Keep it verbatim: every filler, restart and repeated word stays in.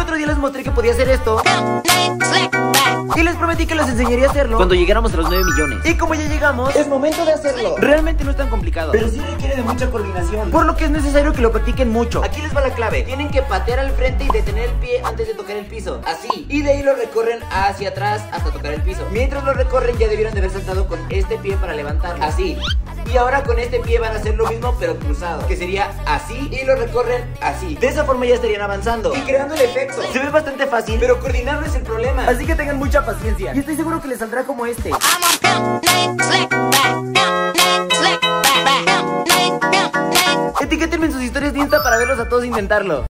otro día les mostré que podía hacer esto y les prometí que les enseñaría a hacerlo cuando llegáramos a los nueve millones. Y como ya llegamos, es momento de hacerlo. Realmente no es tan complicado, pero sí requiere de mucha coordinación, por lo que es necesario que lo practiquen mucho. Aquí les va la clave. Tienen que patear al frente y detener el pie antes de tocar el piso, así. Y de ahí lo recorren hacia atrás hasta tocar el piso. Mientras lo recorren ya debieron de haber saltado con este pie para levantarlo, así. Y ahora con este pie van a hacer lo mismo pero cruzado, que sería así, y lo recorren así. De esa forma ya estarían avanzando y creando el efecto. Se ve bastante fácil, pero coordinarlo es el problema, así que tengan mucha paciencia. Y estoy seguro que les saldrá como este. Etiquétenme en sus historias de Insta para verlos a todos intentarlo.